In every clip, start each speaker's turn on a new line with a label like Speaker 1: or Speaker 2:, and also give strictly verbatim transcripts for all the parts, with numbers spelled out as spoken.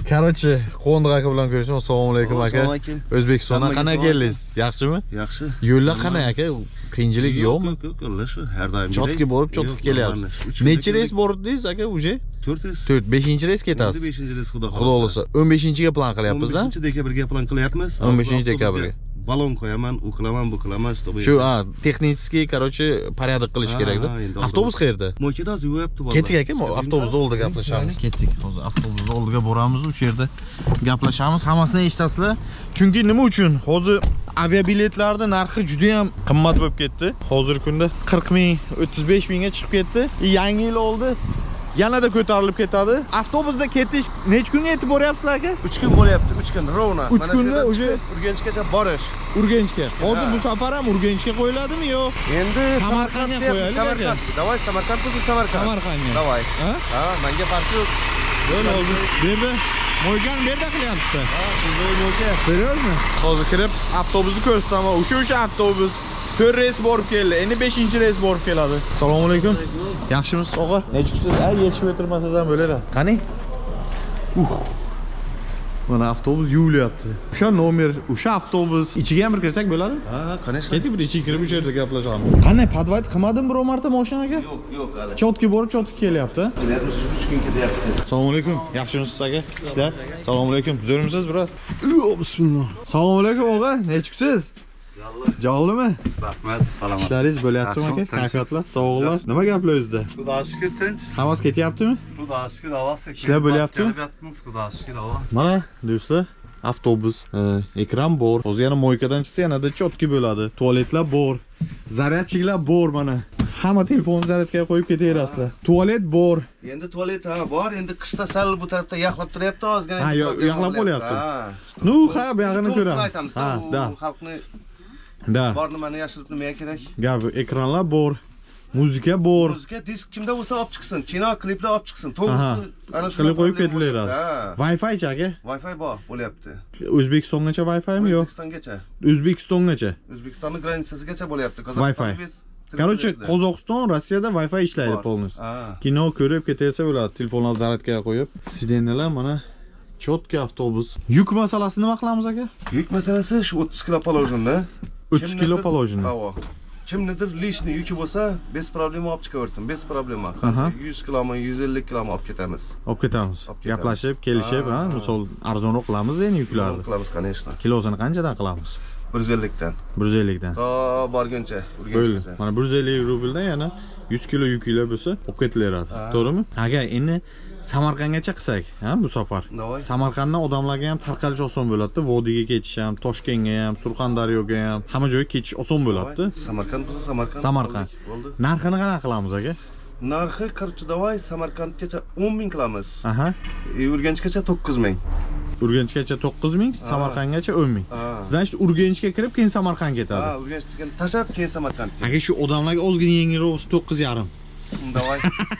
Speaker 1: Короче, qo'ndiq aka bilan ko'rishdim. Assalomu alaykum aka.
Speaker 2: Assalomu alaykum.
Speaker 1: O'zbekistondan qanday keldingiz? Yaxshimi?
Speaker 2: Yaxshi.
Speaker 1: Yo'llar qanday aka? Qiyinchilik yo'qmi?
Speaker 2: Yo'q, yo'q, shu har doim.
Speaker 1: Chotki borib, chotki kelyapsiz. Necha reys bordingiz aka uje?
Speaker 2: to'rt reys.
Speaker 1: to'rt, beshinchi reys ketasiz.
Speaker 2: beshinchi reys xudo
Speaker 1: Xudo xolasa. o'n beshinchiga plan qilyapmiz-da?
Speaker 2: o'n beshinchi dekabrga plan qilyapmiz.
Speaker 1: o'n beshinchi dekabrga.
Speaker 2: Balon qo'yaman, u qilaman, bu qilaman, чтобы.
Speaker 1: Shu, ha, texnический, короче, порядок qilish kerak-da. Avtobus qayerda?
Speaker 2: Mo'kida yuribdi bola.
Speaker 1: Ketdik aka, avtobusda oldida gaplashamiz. Ketdik. Hozir avtobusda oldiga boramiz, o'sha yerda gaplashamiz. Hammasini eshitasizlar. Chunki nima uchun? Hozir aviabiletlarning narxi juda ham qimmat bo'lib ketdi. Hozirgi kunda qirq ming, o'ttiz besh mingga chiqib ketdi. Yangi yil oldi. Yanada ko'tarilib ketadi. Avtobusda ketish necha kunga yetib boryapsizlar aka?
Speaker 2: uch kun bo'lyapti, uch kun rovna.
Speaker 1: uch kunda o'sha
Speaker 2: Urganchgacha borish.
Speaker 1: Urganchga. Hozir bu safar ham Urganchga qo'yiladimi yo?
Speaker 2: Endi
Speaker 1: Samarqandga qo'yaylik.
Speaker 2: Samarqand. Davay Samarqand bo'lsa Samarqand.
Speaker 1: Samarqandga.
Speaker 2: Davay.
Speaker 1: Ha?
Speaker 2: Ha, menga farqi yo'q.
Speaker 1: Yo'l hozir berdi. Mo'ygan berdi qilyapti.
Speaker 2: Ha, shunday mo'yga.
Speaker 1: Beraymi? Hozir kirib avtobusni ko'rsataman. O'sha o'sha avtobus to'rt reys borib keldi. Endi beshinchi reys borib keladi. Assalomu alaykum. Yaxshimisiz og'a? Nechikisiz? Ay, yetishib o'tirmasangiz ham bo'laveradi. Qani? Uh. Mana avtobus yuvilyapti. O'sha nomer, o'sha avtobus ichiga ham kirsak bo'ladimi?
Speaker 2: Ha, конечно.
Speaker 1: Keting bir ichiga kirib o'sha yerda gaplashamiz. Qanday podvayt qilmadimi biror marta mashinaga?
Speaker 2: Yo'q, yo'q, hali.
Speaker 1: Chotki borib, chotki kelyapti.
Speaker 2: uch kun ketyapti.
Speaker 1: Assalomu alaykum. Yaxshimisiz aka? Assalomu alaykum. Zo'rmisiz, biroz? Bismillah. Assalomu alaykum og'a. Nechikisiz? Jolimi?
Speaker 3: Rahmat, salomat.
Speaker 1: Ishlaringiz bo'lyaptimi aka? Kayfiyatlar, sog'liqlar. Nima gaplaringizda?
Speaker 3: Xudo shukr tinch.
Speaker 1: Hammasi ketyaptimi?
Speaker 3: Xudo shukr, avvasi.
Speaker 1: Ishlar bo'lyaptimi?
Speaker 3: Kelyapmiz, Xudo shukr, avval.
Speaker 1: Mana do'stlar, avtobus, ekran bor. Hozir yana mo'ykadan chiqsa yanada chotki bo'ladi. Tualetlar bor. Zaryadchiklar bor mana. Hamma telefonni zaryadga qo'yib ketaverasizlar. Tualet bor.
Speaker 2: Endi tualet ha bor, endi qishda sal bu tarafda yaxlab turyapti ozgina.
Speaker 1: Ha, yaxlab qo'yapti. Nu, ha, bu yog'ini ko'ramiz. Ha, da.
Speaker 2: Xalqni
Speaker 1: Da.
Speaker 2: bor nimani yashirib nimaga kerak?
Speaker 1: Gap, ekranlar bor. Muzika bor.
Speaker 2: Muzika disk kimda bo'lsa olib chiqsin. Kino kliplar olib chiqsin. To'g'risi ana shu
Speaker 1: qilib qo'yib ketilaveradi. Wi-Fi chi aka?
Speaker 2: Wi-Fi bor, bo'lyapti.
Speaker 1: O'zbekistongacha Wi-Fi mi yo'q?
Speaker 2: O'zbekistongacha.
Speaker 1: O'zbekistongacha.
Speaker 2: O'zbekistonning granitsasigacha bo'lyapti.
Speaker 1: Wi-Fi. Короче, Qozog'iston, Rossiyada Wi-Fi ishlaydi polностью. Kino ko'rib ketaversa bo'ladi, telefonlarni zaryadga qo'yib. Sidenalar mana chotki avtobus. Yuk masalasi nima qilamiz aka?
Speaker 2: Yuk masalasi shu o'ttiz kilo poложенный.
Speaker 1: o'ttiz kilo положено.
Speaker 2: Avo. Kimnidir lishni yuki bo'lsa, bez problema olib chiqaversin, bez problema. yuz kilomi, yuz ellik kilomi olib ketamiz.
Speaker 1: Olib ketamiz. Gaplashib, kelishib, ha, misol arzonroq qilamiz endi yuklarni.
Speaker 2: Qilamiz, конечно.
Speaker 1: Kilosini qanchadan qilamiz?
Speaker 2: bir yuz ellik dan.
Speaker 1: bir yuz ellik dan.
Speaker 2: To borguncha,
Speaker 1: urgancha. Mana bir yuz ellik rubldan yana yuz kilo yuklar bo'lsa, olib ketilaveradi. To'g'rimi? Aga, endi Samarqandgacha qilsak, ha, bu safar. Samarqanddan odamlarga ham tarqalish oson bo'ladi. Vodiyga ketish ham, Toshkentga ham, Surxondaryoga ham, hamma joyga ketish oson bo'ladi.
Speaker 2: Samarqand bo'lsa Samarqand.
Speaker 1: Samarqand. Narxini qanaqa qilamiz aka?
Speaker 2: Narxi qirq davay Samarqandgacha o'n ming qilamiz.
Speaker 1: Aha.
Speaker 2: Urganchgacha to'qqiz ming.
Speaker 1: Urganchgacha to'qqiz ming, Samarqandgacha o'n ming. Sizdan shu Urganchga kirib, keyin Samarqand ketadi.
Speaker 2: Ha, Urganchga tashab, keyin Samarqand.
Speaker 1: Aka shu odamlarga ozgina yengilroq bo'lsa to'qqiz yarim.
Speaker 2: Davay.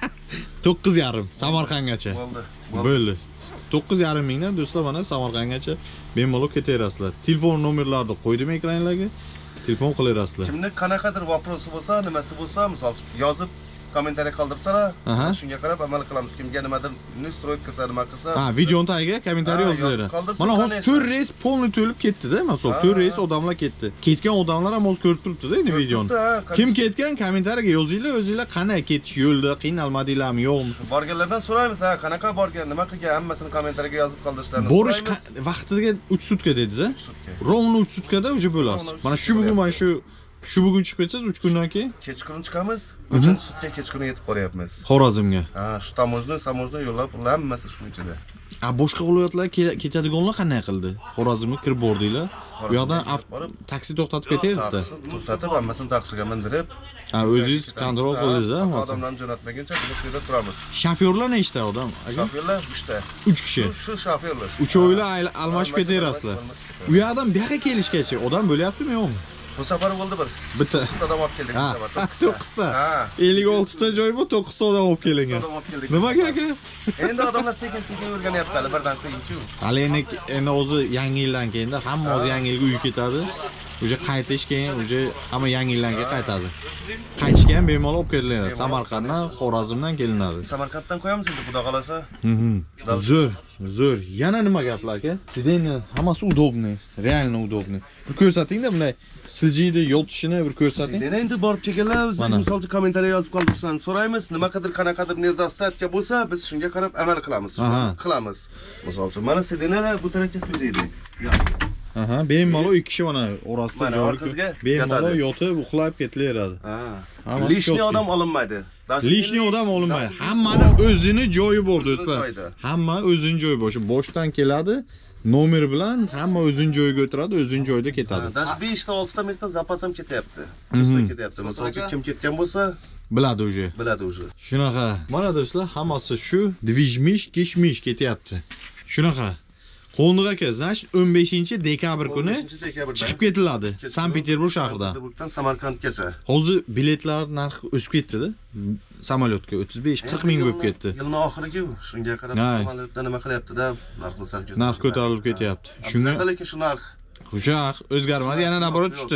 Speaker 1: to'qqiz yarim Samarqandgacha.
Speaker 2: Bo'ldi.
Speaker 1: Bo'ldi. to'qqiz yarim mingdan do'stlar mana Samarqandgacha bemalol ketaverasizlar. Telefon nomerlarini qo'ydim ekranlarga. Telefon qilaverasizlar.
Speaker 2: Kimni qanaqadir vопросы bo'lsa, nimasi bo'lsa, misol yozib kommentariya qoldirsalar, shunga qarab amal qilamiz. Kimga nimadir nistroy qilsa, nima qilsa.
Speaker 1: Ha, videoni tagiga kommentariya yozinglar. Mana hozir to'rt reys polni to'lib ketdi-da, masalan, to'rt reys odamlar ketdi. Ketgan odamlar ham hozir ko'rib turibdi-da endi videoni. Kim ketgan kommentariyaga yozinglar, o'zinglar qanday ketish yo'lda qiynalmadinglarmi, yo'qmi?
Speaker 2: Borganlardan so'raymiz, ha, qanaqa borgan, nima qilgan, hammasini kommentariyaga yozib qoldirishlarini
Speaker 1: so'raymiz. Borish vaqtiga uch sutka dediz-a? Rovno uch sutkada o'sha bo'lasiz. Mana shu bugun mana shu Shu bugun chiqib ketsangiz uch kundan keyin
Speaker 2: kechqurun chiqamiz. uchinchi sutka kechqurun yetib boryapmiz.
Speaker 1: Xorazmga.
Speaker 2: Ha, shu tamojni, samojni yo'llar hammasi shu ichida.
Speaker 1: A boshqa viloyatlarga ketadiganlar qanday qildi? Xorazmga kirib bordinglar. Bu yoqdan taksi to'xtatib ketyapti.
Speaker 2: To'xtatib, hammasini taksiga mindirib,
Speaker 1: ha, o'zingiz kontrol qildingiz-a?
Speaker 2: Odamlarni jo'natmaguncha biz shu yerda turamiz.
Speaker 1: Shofyorlar nechta odam?
Speaker 2: Shofyorlar uchta.
Speaker 1: uch kishi.
Speaker 2: Shu shofyorlar.
Speaker 1: Uchovlar almashib ketaverasizlar. U yoqdan bu yoqqa kelishgacha odam bo'lyaptimi, yo'qmi?
Speaker 2: Bu safar bo'ldi bir.
Speaker 1: Bitta.
Speaker 2: to'qqizta odam olib keldik bu safar.
Speaker 1: to'qqizta. Ha. ellik oltita joy bu, to'qqizta odam olib kelingan. Nimaga aka?
Speaker 2: Endi odamlar sekin-sekin o'rganyapti, hali birdan qiyin-ku.
Speaker 1: Hali endi endi o'zi yangi yildan keyin hamma o'zi yangi yilga uy ketadi. Uje qaytish keyin uje hamma yangi yillarga qaytadi. Qaytishga ham bemalol olib kelinadi. Samarqanddan, Xorazmdan kelinadi.
Speaker 2: Samarqanddan qo'yamiz endi xudo qalasa.
Speaker 1: Mhm. Zo'r, zo'r. Yana nima gaplar aka? Sideni hammasi удобный, реально удобный. Bir ko'rsating-da bunday siljiydi, yo'l tushini bir ko'rsating.
Speaker 2: Sideni endi borib kelganlar o'zi misol uchun kommentariya yozib qoldirishni so'raymiz. Nima qadar qanaqadir nedostatga bo'lsa, biz shunga qarab amal qilamiz. Qilamiz. Misol uchun mana sidenalar bu tarafga siljiydi.
Speaker 1: Aha, bemalol ikki kishi mana orasida
Speaker 2: Mana orqasiga
Speaker 1: bemalol yotib, uxlab ketilaveradi.
Speaker 2: Ha. Lishni odam olinmaydi.
Speaker 1: Lishni odam olinmaydi. Hammani o'zini joyi bor do'stlar. Hamma o'zining joyi bor. Shu boshdan keladi, nomer bilan hamma o'zining joyiga o'tiradi, o'zining joyida ketadi.
Speaker 2: Даже besh ta olti ta mesda zapas ham ketyapti. Usta ketyapti. Misol uchun kim ketgan bo'lsa,
Speaker 1: biladi uje.
Speaker 2: Biladi uje.
Speaker 1: Shunaqa. Mana do'stlar, hammasi shu движмиш, kishmish ketyapti. Shunaqa. Qo'ndiq aka, значит, o'n beshinchi dekabr kuni chiqib ketiladi Sankt-Peterburg shahridan.
Speaker 2: Sankt-Peterburgdan Samarqandgacha.
Speaker 1: Hozir biletlar narxi o'sib ketdi-da. Samolyotga o'ttiz besh qirq ming bo'lib ketdi.
Speaker 2: Yilning oxiriga shunga qarab samolyotda nima qilyapti-da, narxni sal ko'tarilib.
Speaker 1: Narx ko'tarilib ketyapti. Shunga
Speaker 2: lekin shu narx
Speaker 1: Uşaq o'zgarmadi, yana naborot tushdi.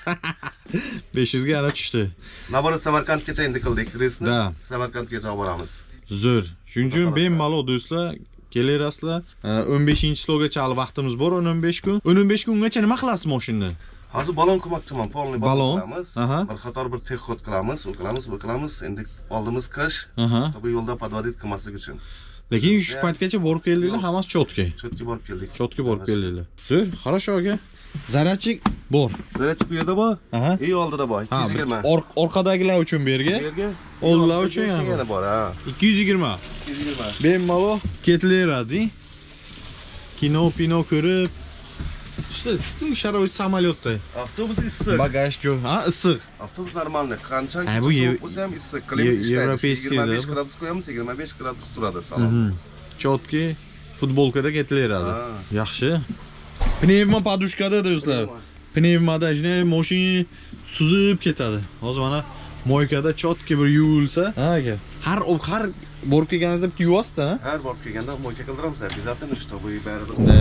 Speaker 1: besh yuz ga yana tushdi.
Speaker 2: Naborot Samarqandgacha endi qildik reysni. Samarqandgacha olib boramiz.
Speaker 1: Zo'r. Shuning uchun bemalol do'stlar kelerasizlar. o'n beshinchi sloggacha hali vaqtimiz bor, o'n besh kun. o'n besh kungacha nima qilasiz mashinani?
Speaker 2: Hozir balon qilmoqchiman, polni balon qilamiz.
Speaker 1: Aha.
Speaker 2: Bir qator bir texxod qilamiz, u qilamiz, bu qilamiz. Endi oldimiz qish. Bu yo'lda podvodit qilmaslik uchun.
Speaker 1: Lekin shu paytgacha borib keldinglar, hammasi chotki.
Speaker 2: Chotki borib keldik.
Speaker 1: Chotki borib keldinglar. Zo'r, хорошо aka. Zarachik bor.
Speaker 2: Zarachik bu yerda bor.
Speaker 1: Aha.
Speaker 2: Ey oldida bor. ikki yuz yigirma.
Speaker 1: Orqadagilar uchun bu yerga.
Speaker 2: Bu yerga.
Speaker 1: Oldlar uchun
Speaker 2: yana bor, ha.
Speaker 1: ikki yuz yigirma.
Speaker 2: ikki yuz yigirma.
Speaker 1: Bemalol ketilaveradi. Kino, pino ko'rib. İşte shu sharoit samolyotda.
Speaker 2: Avtobus issiq.
Speaker 1: Bagaj joy. Ha, issiq.
Speaker 2: Avtobus normalniy. Qanchalik
Speaker 1: bu
Speaker 2: bo'lsa ham issiq. Klimat
Speaker 1: Европейский.
Speaker 2: yigirma besh gradus qo'yamiz, yigirma besh gradus turadi salon.
Speaker 1: Chotki futbolkada ketilaveradi. Yaxshi. Pnevma podushkada do'stlar. Pnevmada shunday mashina suzib ketadi. Hozir mana moykada chotki bir yuvilsa, ha aka. Har har borib kelganingizda bitta yuvasiz-da, ha?
Speaker 2: Har borib kelganda moyka qildiramiz, обязательно что bu barida.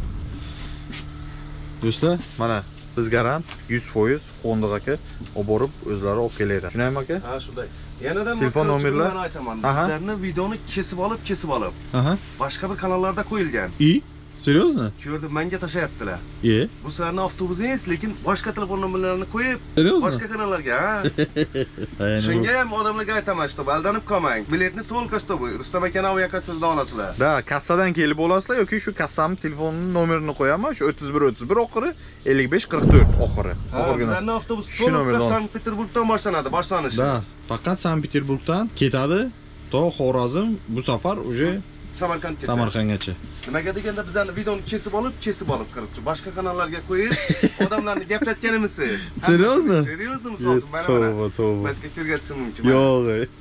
Speaker 1: Do'stlar, mana biz garant yuz foiz Honda aka olib borib o'zlari olib keladi. Shunaymi aka?
Speaker 2: Ha, shunday. Yanada
Speaker 1: telefon nomerlari
Speaker 2: aytaman. Sizlarni videoni kesib olib, kesib olib.
Speaker 1: Aha.
Speaker 2: Boshqa bir kanallarda qo'yilgan.
Speaker 1: I? Seryozni?
Speaker 2: Ko'rdim, menga tashayaptilar.
Speaker 1: E?
Speaker 2: Bu sizlarning avtobusingiz, lekin boshqa telefon nomerlarini qo'yib, boshqa kanallarga, ha? Shunga ham odamlarga aytaman, что aldanib qolmang. Biletni to'lqa что bu. Rustam aka aviya kassasidan olasizlar.
Speaker 1: Da, kassadan kelib olasizlar yoki shu kassamning telefon nomerini qo'yaman, shu o'ttiz bir o'ttiz bir oxiri, ellik besh qirq to'rt oxiri.
Speaker 2: Oxirgi. Bizning avtobus to'liq Sankt-Peterburgdan boshlanadi, boshlanishi.
Speaker 1: Da, faqat Sankt-Peterburgdan ketadi to Xorazm, bu safar уже
Speaker 2: Samarqandgacha.
Speaker 1: Samarqandgacha.
Speaker 2: Nimaga deganda bizlarni videoni kesib olib, kesib olib kiribdi. Boshqa kanallarga qo'yib, odamlarni gaplatganimiz.
Speaker 1: Seryozni?
Speaker 2: Seryozni misol uchun mana.
Speaker 1: To'g'ri, to'g'ri.
Speaker 2: Bizga ko'rgatishi mumkin.
Speaker 1: Yo'q.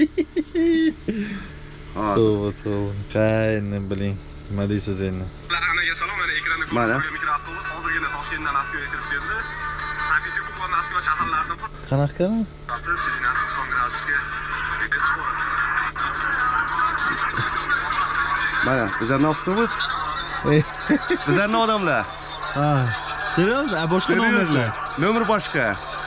Speaker 2: Ha.
Speaker 1: To'g'ri, to'g'ri. Qayni biling. Nima deysiz endi?
Speaker 4: Anaga salom, mana ekranda
Speaker 2: Mana.
Speaker 4: mikroavtobus hozirgina Toshkentdan Moskvaga kirib keldi. Sankt-Peterburg va Moskva shaharlaridan
Speaker 1: Qanaqa?
Speaker 2: Mana, bizlarning avtobus. Bizlarning odamlar.
Speaker 1: Ha. Seryozni? Boshqa nomerlar.
Speaker 2: Nomer boshqa.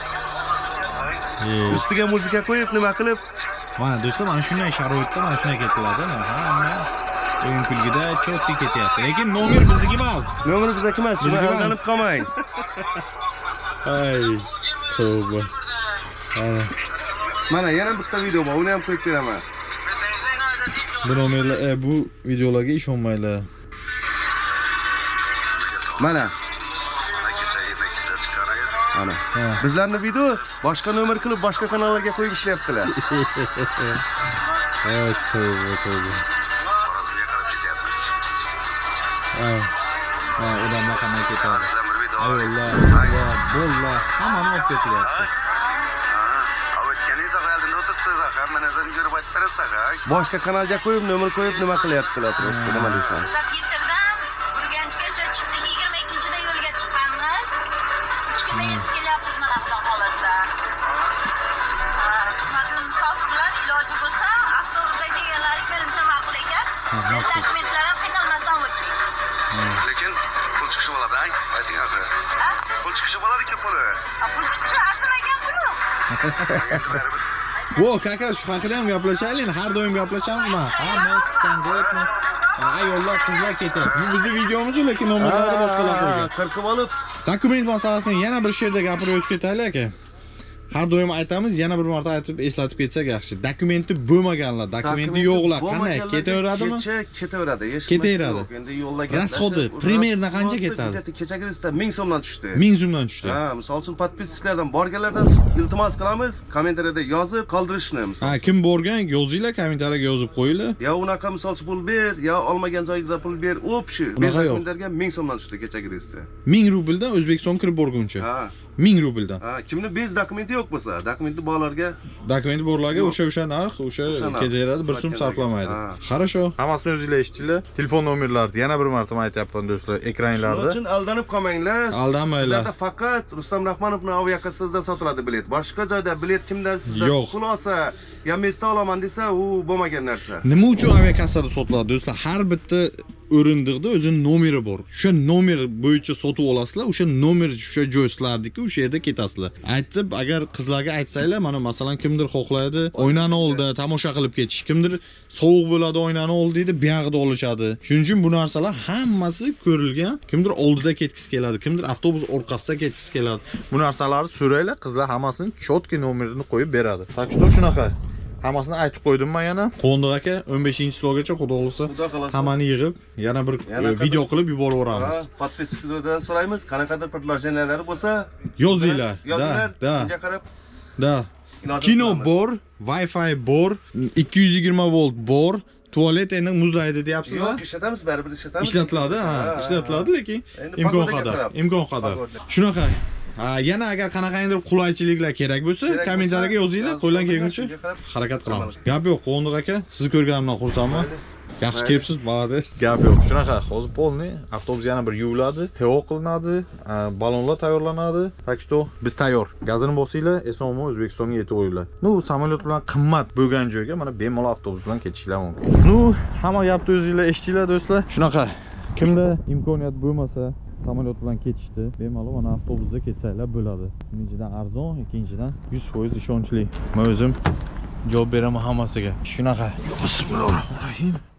Speaker 2: Ustiga muzika qo'yib, nima qilib?
Speaker 1: Mana do'stlar, mana shunday sharoitda mana shunday ketiladi. Hamma o'yin kulgida chotki ketyapti. Lekin nomer bizniki emas.
Speaker 2: Nomer bizniki emas. Shuni aldanib qolmang.
Speaker 1: Ay, tavba. Mana.
Speaker 2: Mana yana bitta video bor, uni ham qo'yib beraman.
Speaker 1: Bu nomerlar, e, bu videolarga ishonmanglar.
Speaker 2: Mana. Mana. Bizlarning video boshqa nomer qilib, boshqa kanallarga qo'yib ishlayaptilar.
Speaker 1: Ay, tavba, tavba. Ha. Ha, odamlar qanday ketadi? Ayollar, ayollar, bollar, hammani olib ketilyapti.
Speaker 2: Boshqa kanalga qo'yib, nomer qo'yib nima qilyaptilar? Просто nima deysan?
Speaker 5: Urganchgacha chiqdik, yigirma ikkinchida yo'lga chiqqanmiz. uch kunda yetib kelyapmiz mana xudo xolasa. Hurmatli musofirlar, iloji bo'lsa, avtobusda kelganlaring birinchi ma'qul ekan. Dokumentlar ham qiynalmasdan o'tdik.
Speaker 2: Lekin pul chiqishi bo'ladi, ay? Ayting hozir. Pul chiqishi bo'ladi-ku puli.
Speaker 5: Pul chiqishi arzimagan puli.
Speaker 1: Vo, kaka, shu haqida ham gaplashaylik. Har doim gaplashamiz mi? Ha, men konкретно. Ayollar, qizlar ketadi. Bu bizning videomiz, lekin nomerlari boshqalar qo'ygan.
Speaker 2: Qirqib olib,
Speaker 1: Dokument masalasini yana bir she'rda gapirib o'tib ketaylik aka. Har doim aytamiz, yana bir marta aytib eslatib ketsak yaxshi. Dokumenti bo'lmaganlar, dokumenti yo'qlar qanday ketaveradimi?
Speaker 2: Kecha ketaveradi,
Speaker 1: Ketaveradi.
Speaker 2: Endi yo'lda gaplashib.
Speaker 1: Расходы примерно qancha ketadi?
Speaker 2: Kechagida ming so'mdan tushdi.
Speaker 1: ming so'mdan tushdi.
Speaker 2: Ha, misol uchun podpisчикларdan borganlardan iltimos qilamiz, kommentariyada yozib qoldirishni misol.
Speaker 1: Ha, kim borgan, yozinglar, kommentariyaga yozib qo'yinglar.
Speaker 2: Ya unaqa misol uchun pul ber, ya olmagan joyida pul ber, o'pshi.
Speaker 1: Unaqa yo'q.
Speaker 2: Kommentarga ming so'mdan tushdi kechagida.
Speaker 1: ming rubldan O'zbekiston kirib borguncha.
Speaker 2: Ha.
Speaker 1: ming rubldan.
Speaker 2: Ha, kimni bez dokumenti yo'q bo'lsa, dokumenti borlarga,
Speaker 1: Dokumenti borlarga o'sha o'sha narx, o'sha ketaveradi, bir so'm sarflamaydi. Хорошо. Hammasini o'zinglar eshitdinglar. Telefon nomerlarini yana bir marta aytyapman do'stlar, ekranlarda.
Speaker 2: Shuning uchun aldanib qolmanglar.
Speaker 1: Aldanmanglar.
Speaker 2: Bizlarda faqat Rustam Rahmonovning aviakassasida sotiladi bilet. Boshqa joyda bilet kimdan sizdan
Speaker 1: Yo'q.
Speaker 2: pul olsa, ya mesda olaman desa, u bo'lmagan narsa.
Speaker 1: Nima uchun aviakassada sotiladi do'stlar? Har bitta o'rindiqda o'zining nomeri bor. O'sha nomer bo'yicha sotib olasizlar, o'sha nomer o'sha joy sizlardiki, o'sha yerda ketasizlar. Aytib, agar qizlarga aytsanglar, mana masalan kimdir xohlaydi, o'ynani oldi, tomosha qilib ketish, kimdir sovuq bo'ladi, o'ynani oldi deydi, bu yoqda olishadi. Shuning uchun bu narsalar hammasi ko'rilgan. Kimdir oldida ketgisi keladi, kimdir avtobus orqasida ketgisi keladi. Bu narsalarni so'raylar, qizlar hammasini chotki nomerini qo'yib beradi. Tak что shunaqa. Hammasini aytib qo'ydim men yana. Qo'ndiq aka o'n beshinchi slogacha xudo xolisa hammani yig'ib yana bir video qilib yuborib yuboramiz.
Speaker 2: Podpisчикларdan so'raymiz, qanaqadir предложениялari bo'lsa,
Speaker 1: yozinglar.
Speaker 2: Yozinglar.
Speaker 1: Da,
Speaker 2: Unga qarab.
Speaker 1: da. Kino bor, Wi-Fi bor, ikki yuz yigirma volt bor. Tualet endi muzlaydi deyapsizlar.
Speaker 2: Yo'q, ishlatamiz, baribir ishlatamiz.
Speaker 1: Ishlatiladi, ha, ishlatiladi, lekin imkon qadar, imkon qadar. Shunaqa. Ha, yana agar qanaqangidir qulaychiliklar kerak bo'lsa, kommentariyaga yozinglar, qo'ldan kelguncha harakat qilamiz. Gap yo'q, Qo'ndiq aka, sizni ko'rganimdan xursandman. Yaxshi kelibsiz, молодец. Gap yo'q. Shunaqa, hozir polni avtobus yana bir yuviladi, teo qilinadi, balonlar tayyorlanadi. Tak что biz tayyor. Gazini bosinglar, eson-omon O'zbekistonga yetib o'yinglar. Nu, samolyot bilan qimmat bo'lgan joyga mana bemalol avtobus bilan ketishlar mumkin. Nu, hamma gapni o'zinglar eshitdinglar do'stlar. Shunaqa. Kimda imkoniyat bo'lmasa, samolyot bilan ketishdi, bemalol mana avtobusda ketsanglar bo'ladi. Birinchidan arzon, ikkinchidan yuz foiz ishonchli. Men o'zim javob beraman hammasiga. Shunaqa. Bismillahirrohmanirrohim.